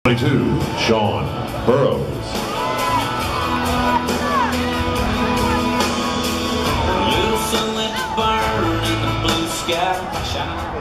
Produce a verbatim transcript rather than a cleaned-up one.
twenty-two, Sean Burrows. Little sun let burn in the blue sky shine.